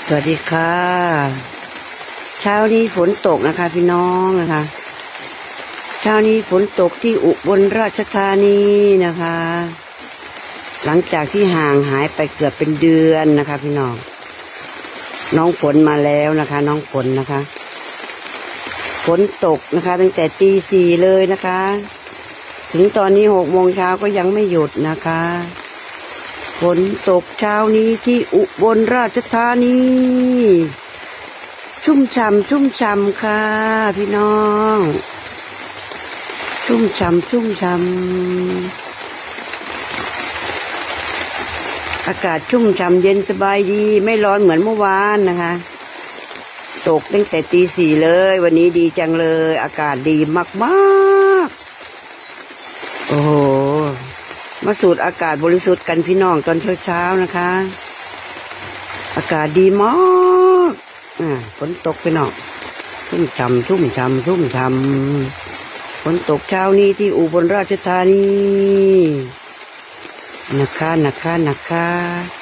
สวัสดีค่ะเช้านี้ฝนตกนะคะพี่น้องนะคะเช้านี้ฝนตกที่อุบลราชธานีนะคะหลังจากที่ห่างหายไปเกือบเป็นเดือนนะคะพี่น้องน้องฝนมาแล้วนะคะน้องฝนนะคะฝนตกนะคะตั้งแต่ตี 4เลยนะคะถึงตอนนี้6 โมงเช้าก็ยังไม่หยุดนะคะฝนตกเช้านี้ที่อุบลราชธานีชุ่มฉ่ำค่ะพี่น้องชุ่มฉ่ำอากาศชุ่มฉ่ำเย็นสบายดีไม่ร้อนเหมือนเมื่อวานนะคะตกตั้งแต่ตี 4เลยวันนี้ดีจังเลยอากาศดีมากๆโอ้โหมาสูดอากาศบริสุทธิ์กันพี่น้องตอนเช้านะคะอากาศดีมากฝนตกพี่น้องชุ่มฉ่ำฝนตกเช้านี้ที่อุบลราชธานีนะคะ